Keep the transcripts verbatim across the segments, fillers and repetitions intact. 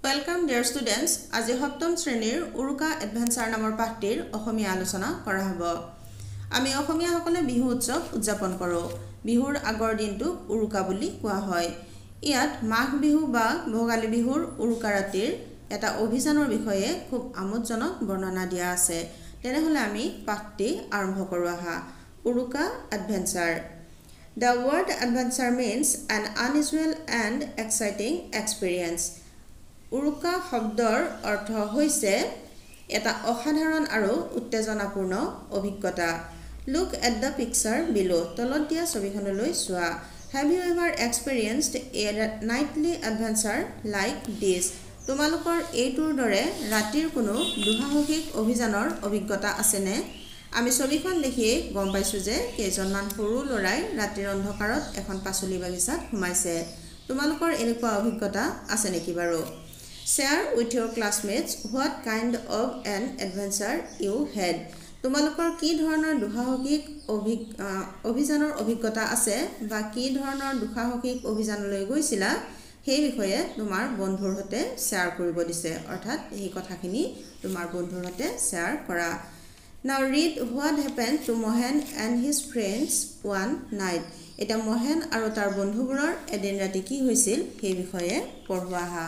Welcome dear students. আজি সপ্তম শ্ৰেণীৰ উৰুকা এডভেঞ্চাৰ নামৰ পাঠটিৰ অসমীয়া আলোচনা কৰা হ'ব। আমি অসমীয়াসকলে বিহু উৎসৱ উদযাপন কৰোঁ। বিহুৰ আগৰ দিনটোক উৰুকা বুলি কোৱা হয়। ইয়াত মাঘ বিহু বা ভোগালী বিহুৰ উৰুকা ৰাতিৰ এটা অভিযানৰ বিষয়ে খুব আমোদজনক বৰ্ণনা দিয়া আছে। তেনেহলে আমি পাঠটি আৰম্ভ কৰোঁ আহা। উৰুকা adventure. The word adventure means an unusual and exciting experience. উৰুকা শব্দৰ অৰ্থ হৈছে এটা অসাধাৰণ আৰু উত্তেজনাপূৰ্ণ অভিজ্ঞতা। Look at the picture below. তলত দিয়া ছবিখনলৈ চোৱা। Have you ever experienced a nightly adventure like this? তোমালোকৰ এইটোৰ দৰে ৰাতিৰ কোনো দুঃসাহসিক অভিযানৰ অভিজ্ঞতা আছেনে? আমি ছবিখন দেখি গম পাইছো যে কেইজনমান সৰু ল'ৰাই ৰাতিৰ অন্ধকাৰত এখন পাচলি বাগিচাত সোমাইছে। তোমালোকৰ এনেকুৱা অভিজ্ঞতা আছে নেকি বাৰু? Share with your classmates what kind of an adventure you had. তোমালোকৰ কি ধৰণৰ দুঃসাহসিক অভিযানৰ অভিজ্ঞতা আছে বা কি ধৰণৰ দুঃসাহসিক অভিযানলৈ গৈছিলা সেই বিষয়ে তোমাৰ বন্ধুৰ সৈতে শ্বেয়াৰ কৰিব দিছে। অৰ্থাৎ এই কথাখিনি তোমাৰ বন্ধুৰ সৈতে শ্বেয়াৰ কৰা। Now read what happened to Mohan and his friends one night. এটা মোহন আৰু তাৰ বন্ধুবোৰৰ এদিন ৰাতি কি হৈছিল সেই বিষয়ে পঢ়োৱা আহা।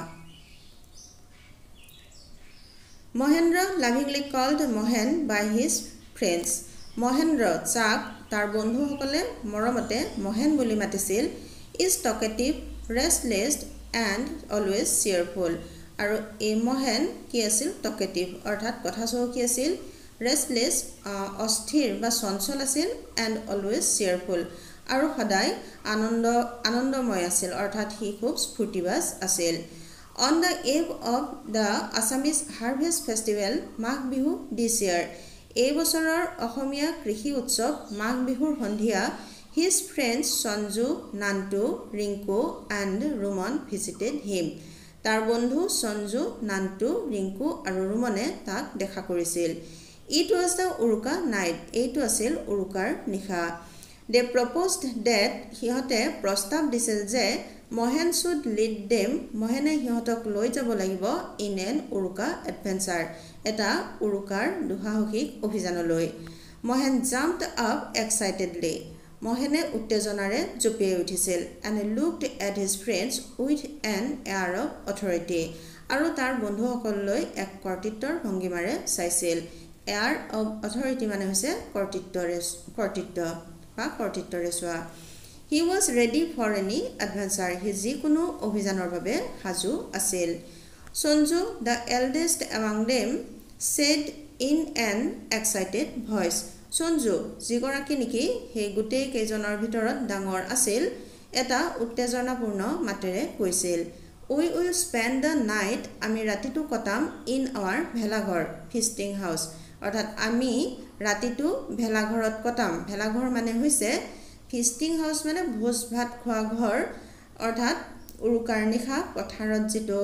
Mohendra lovingly called Mohan by his friends. Mohendra যাক তাৰ বন্ধুসকলে মৰমতে মোহন বুলি মাতিছিল is talkative, restless and always cheerful. আৰু এই মোহন কি আছিল? talkative অৰ্থাৎ কথা চহকী আছিল, restless অস্থিৰ বা চঞ্চল আছিল and always cheerful আৰু সদায় আনন্দ আনন্দময় আছিল অৰ্থাৎ হি খুব স্ফূৰ্তিবাজ আছিল। On the eve of the Assamese Harvest Festival, Magh Bihu this year, এই বছৰৰ অসমীয়া কৃষি উৎসৱ মাঘ বিহুৰ সন্ধিয়া his friends Sanju, Nantu, Rinku and Ruman visited him. তাৰ বন্ধু সঞ্জু, নান্টু, ৰিংকু আৰু ৰুমনে তাক দেখা কৰিছিল। It was the Uruka night. এইটো আছিল উৰুকাৰ নিশা। They proposed that সিহঁতে প্ৰস্তাৱ দিছিল যে Mohan should lead them. Mohane সিহঁতক লৈ যাব লাগিব in an উৰুকা adventure. এটা উৰুকাৰ দুঃসাহসিক অভিযানলৈ। Mohan jumped up excitedly. Mohane উত্তেজনাৰে জঁপিয়াই উঠিছিল and looked at his friends with an air of authority. আৰু তাৰ বন্ধুসকললৈ এক কৰ্তৃত্বৰ ভংগীমাৰে চাইছিল। Air of authority মানে হৈছে কৰ্তৃত্বৰে কৰ্তৃত্ব বা কৰ্তৃত্বৰে চোৱা। He was ready for any adventure. He যিকোনো অভিযানৰ বাবে সাজু আছিল। Sanju, the eldest among them, said in an excited voice. Sanju, যিগৰাকী নেকি সেই গোটেই কেইজনৰ ভিতৰত ডাঙৰ আছিল, এটা উত্তেজনাপূৰ্ণ মাতেৰে কৈছিল, We will spend the night. আমি ৰাতিটো কটাম in our ভেলাঘৰ feasting house. অৰ্থাৎ আমি ৰাতিটো ভেলাঘৰত কটাম। ভেলাঘৰ মানে হৈছে ফিষ্টিং হাউচ মানে ভোজ ভাত খোৱা ঘৰ অৰ্থাৎ উৰুকাৰ নিশা পথাৰত যিটো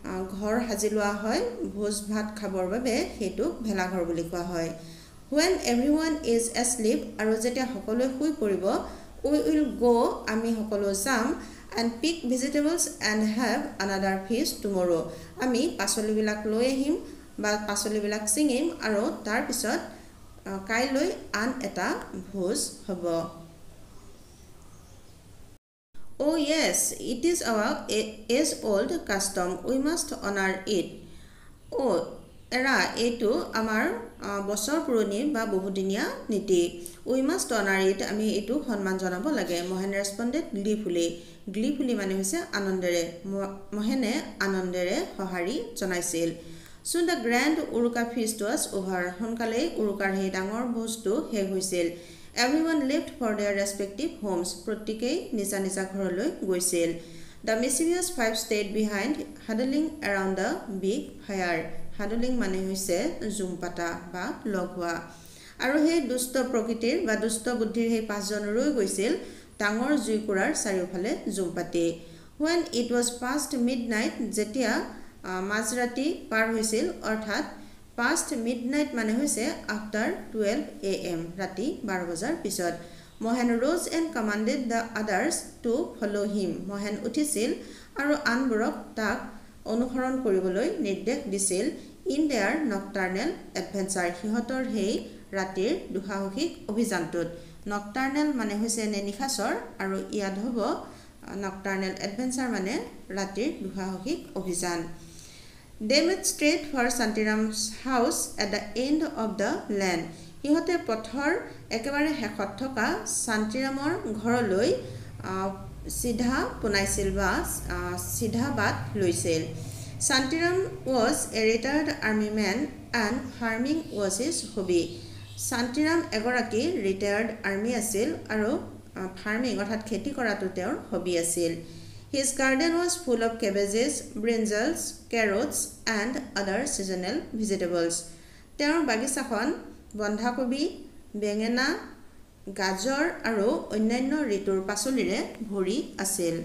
ঘৰ সাজি লোৱা হয় ভোজ ভাত খাবৰ বাবে সেইটো ভেলাঘৰ বুলি কোৱা হয়। When everyone is asleep আৰু যেতিয়া সকলোৱে শুই পৰিব we will go আমি সকলো যাম and pick vegetables and have another feast tomorrow. আমি পাচলিবিলাক লৈ আহিম বা পাচলিবিলাক ছিঙিম আৰু তাৰ পিছত কাইলৈ আন এটা ভোজ হ'ব। Oh yes, it is our age-old custom. We must honor it. Oh, এৰা এইটো আমাৰ বছৰ পুৰণি বা বহুদিনীয়া নীতি। We must honor it. আমি এইটো সন্মান জনাব লাগে। Mohan responded gleefully. Gleefully মানে হৈছে আনন্দেৰে। মোহনে আনন্দেৰে সঁহাৰি জনাইছিল। So the grand Uruka feast was over. সোনকালে উৰুকাৰ সেই ডাঙৰ ভোজটো শেষ হৈছিল। Everyone left for their respective homes. প্ৰত্যেকেই নিজা নিজা ঘৰলৈ গৈছিল। The mischievous five stayed behind, huddling around the big fire. Huddling মানে হৈছে জুম পাতা বা লগ হোৱা। আৰু সেই দুষ্ট প্ৰকৃতিৰ বা দুষ্ট বুদ্ধিৰ সেই পাঁচজন ৰৈ গৈছিল ডাঙৰ জুইকুৰাৰ চাৰিওফালে জুম পাতি। When it was past midnight, যেতিয়া মাজৰাতি পাৰ হৈছিল অৰ্থাৎ past midnight মানে হৈছে after twelve a m ৰাতি বাৰ বজাৰ পিছত। Mohan rose and commanded the others to follow him. Mohan উঠিছিল আৰু আনবোৰক তাক অনুসৰণ কৰিবলৈ নিৰ্দেশ দিছিল ইন দেয়াৰ নকটাৰ্নেল এডভেঞ্চাৰ সিহঁতৰ সেই ৰাতিৰ দুঃসাহসিক অভিযানটোত নকটাৰ্নেল মানে হৈছে নিশাচৰ আৰু ইয়াত হ'ব নকটাৰ্নেল এডভেঞ্চাৰ মানে ৰাতিৰ দুঃসাহসিক অভিযান They made straight for Shantiram's house at the end of the lane. সিহঁতে পথৰ একেবাৰে শেষত থকা শান্তিৰামৰ ঘৰলৈ সিধা পোনাইছিল বা সিধা বাট লৈছিল Shantiram was a retired army man and farming was his hobby. Shantiram এগৰাকী ৰিটায়াৰ্ড আৰ্মি আছিল আৰু ফাৰ্মিং অৰ্থাৎ খেতি কৰাটো তেওঁৰ হবি আছিল His garden was full of cabbages, brinjals, carrots and other seasonal vegetables. তেওঁৰ বাগিচাখন বন্ধাকবি, বেঙেনা, গাজৰ আৰু অন্যান্য ঋতুৰ পাচলিৰে ভৰি আছিল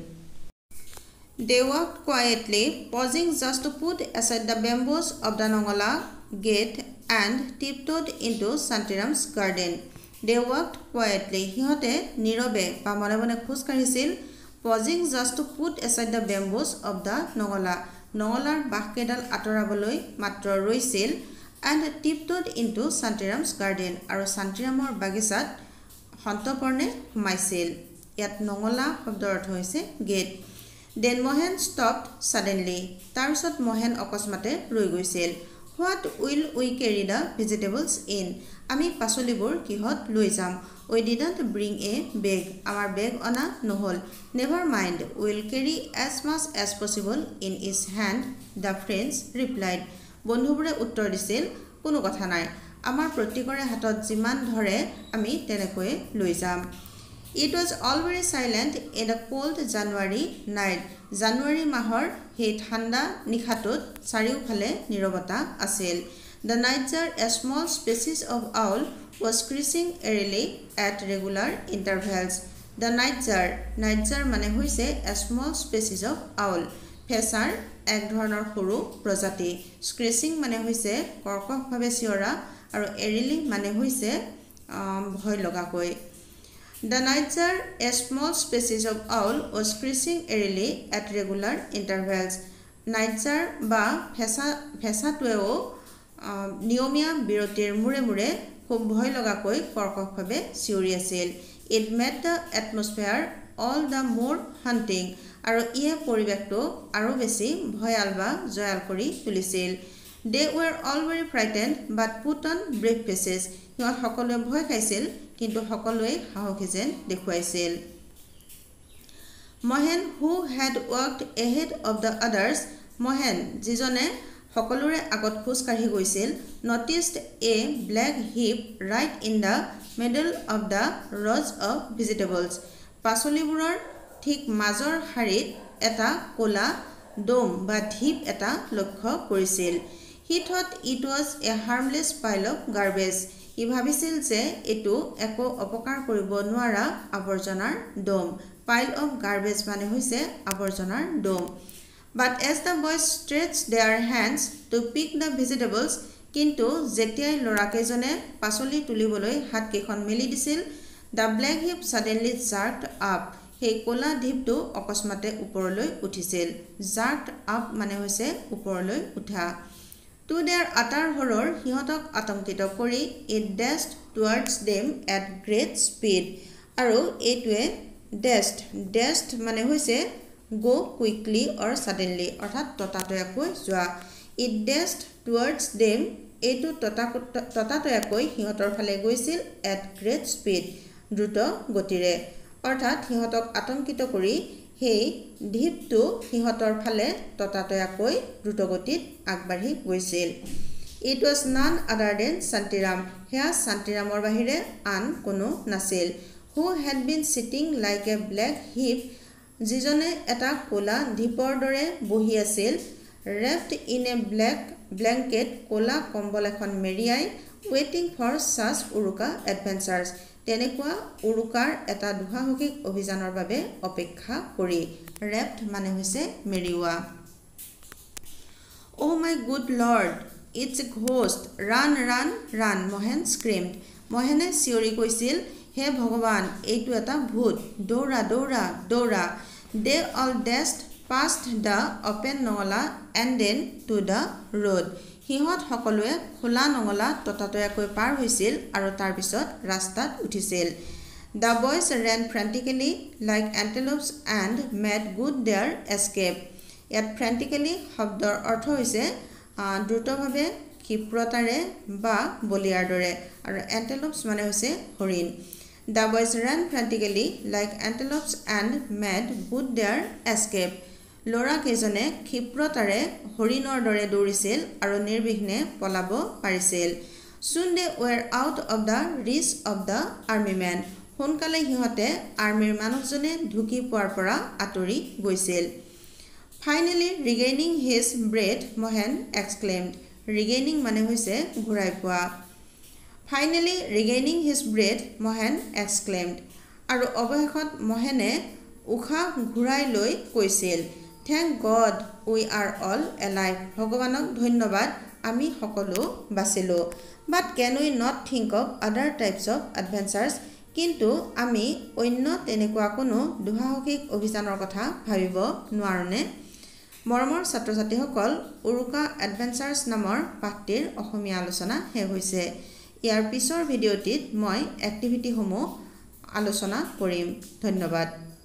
They walked quietly, pausing just to put aside the bamboos of the Nongala gate and tiptoed into Shantiram's garden. They walked quietly. সিহঁতে নীৰৱে বা মনে মনে খোজ কাঢ়িছিল Pausing just to put aside the bamboos of the Nongala. Nongalar বাঁহকেইডাল আঁতৰাবলৈ মাত্ৰ ৰৈছিল and tiptoed into Shantiram's garden. আৰু শান্তিৰামৰ বাগিচাত সন্তপৰ্ণে সোমাইছিল ইয়াত নঙলা শব্দৰ অৰ্থ হৈছে gate Then Mohan stopped suddenly. তাৰপিছত মোহন অকস্মাতে ৰৈ গৈছিল What will we carry the vegetables in? আমি পাচলিবোৰ কিহত লৈ যাম We didn't bring a bag. আমাৰ বেগ অনা নহল Never mind. We'll carry as much as possible in his hand, the friends replied. বন্ধুবোৰে উত্তৰ দিছিল কোনো কথা নাই আমাৰ প্ৰত্যেকৰে হাতত যিমান ধৰে আমি তেনেকৈ লৈ যাম It was all very silent in a cold January night. জানুৱাৰী মাহৰ সেই ঠাণ্ডা নিশাটোত চাৰিওফালে নীৰৱতা আছিল The nightjar, a small species of owl, was screeching eerily at regular intervals. The nightjar, nightjar মানে হৈছে a small species of owl. ফেঁচাৰ এক ধৰণৰ সৰু প্ৰজাতি screeching মানে হৈছে কৰ্কশভাৱে চিঞৰা আৰু eerily মানে হৈছে ভয় লগাকৈ The nightjar, a small species of owl, was screeching eerily at regular intervals. Nightjar বা ফেঁচা ফেঁচাটোৱেও নিয়মীয়া বিৰতিৰ মুৰে মুৰে খুব ভয় লগাকৈ কৰ্কশভাৱে চিঞৰি আছিল It made the atmosphere all the more haunting. আৰু ইয়ে পৰিৱেশটো আৰু বেছি ভয়াল বা জয়াল কৰি তুলিছিল They were all very frightened but put on brave faces. সিহঁত সকলোৱে ভয় খাইছিল কিন্তু সকলোৱে সাহসী যেন দেখুৱাইছিল Mohan, who had walked ahead of the others, Mohan, যিজনে সকলোৰে আগত খোজ কাঢ়ি গৈছিল noticed a black heap right in the middle of the rows of vegetables. পাচলিবোৰৰ ঠিক মাজৰ শাৰীত এটা কোলা ডোম বা ঢিপ এটা লক্ষ্য কৰিছিল He thought it was a harmless pile of garbage. ই ভাবিছিল যে এটো একো অপকাৰ কৰিব নোৱাৰা আৱৰ্জনাৰ ডোম Pile of garbage মানে হৈছে আৱৰ্জনাৰ ডোম But as the boys stretched their hands to pick the vegetables, কিন্তু যেতিয়াই লৰাকেজনে পাচলি তুলিবলৈ হাতকেইখন মেলি দিছিল, the black heap suddenly jerked up. সেই কোলা ঢিপটো অকস্মাতে ওপৰলৈ উঠিছিল jerked up মানে হৈছে ওপৰলৈ উঠা To their utter horror, সিহঁতক আতংকিত কৰি it dashed towards them at great speed. আৰু এইটোৱে dashed dashed মানে হৈছে go quickly or suddenly অৰ্থাৎ ততাতয়াকৈ যোৱা It dashed towards them. এইটো ততাতয়াকৈ সিহঁতৰ ফালে গৈছিল at great speed. দ্ৰুত গতিৰে অৰ্থাৎ সিহঁতক আতংকিত কৰি সেই ঢিপটো সিহঁতৰ ফালে ততাতয়াকৈ দ্ৰুত গতিত আগবাঢ়ি গৈছিল It was none other than Shantiram. হেয়া শান্তিৰামৰ বাহিৰে আন কোনো নাছিল Who had been sitting like a black heap. যিজনে এটা কোলা ঢিপৰ দৰে বহি আছিল wrapped in a black blanket. কোলা কম্বল এখন মেৰিয়াই waiting for such uruka adventures. তেনেকুৱা উৰুকাৰ এটা দুঃসাহসিক অভিযানৰ বাবে অপেক্ষা কৰি wrapped মানে হৈছে মেৰিওৱা Oh my good lord, it's a ghost. Run, run, run. Mohan screamed. Mohane চিঞৰি কৈছিল হে ভগৱান এইটো এটা ভূত দৌৰা দৌৰা দৌৰা They all dashed past the open নঙলা and then to the road. সিহঁত সকলোৱে খোলা নঙলা ততাতয়াকৈ পাৰ হৈছিল আৰু তাৰ পিছত ৰাস্তাত উঠিছিল. The boys ran frantically like antelopes and made good their escape. ইয়াত frantically শব্দৰ অৰ্থ হৈছে দ্ৰুতভাৱে ক্ষিপ্ৰতাৰে বা বলিয়াৰ দৰে আৰু antelopes মানে হৈছে হৰিণ. The boys ran frantically like antelopes and made good their escape. ল'ৰা কেইজনে ক্ষিপ্ৰতাৰে হৰিণৰ দৰে দৌৰিছিল আৰু নিৰ্বিঘ্নে পলাব পাৰিছিল. Soon they were out of the reach of the army men. সোনকালে সিহঁতে আৰ্মিৰ মানুহজনে ঢুকি পোৱাৰ পৰা আঁতৰি গৈছিল. Finally regaining his breath, Mohan exclaimed. Regaining মানে হৈছে ঘূৰাই পোৱা. Finally regaining his breath, Mohan exclaimed. আৰু অৱশেষত মহেনে উশাহ ঘূৰাই লৈ কৈছিল, Thank God we are all alive. ভগৱানক ধন্যবাদ আমি সকলো বাচিলো. But can we not think of other types of adventures? কিন্তু আমি অন্য তেনেকুৱা কোনো দুঃসাহসিক অভিযানৰ কথা ভাবিব নোৱাৰোনে? মৰমৰ ছাত্ৰ ছাত্ৰীসকল, উৰুকা এডভেঞ্চাৰ্ছ নামৰ পাঠটিৰ অসমীয়া আলোচনা শেষ হৈছে. ইয়াৰ পিছৰ ভিডিঅ'টিত মই এক্টিভিটিসমূহ আলোচনা কৰিম. ধন্যবাদ.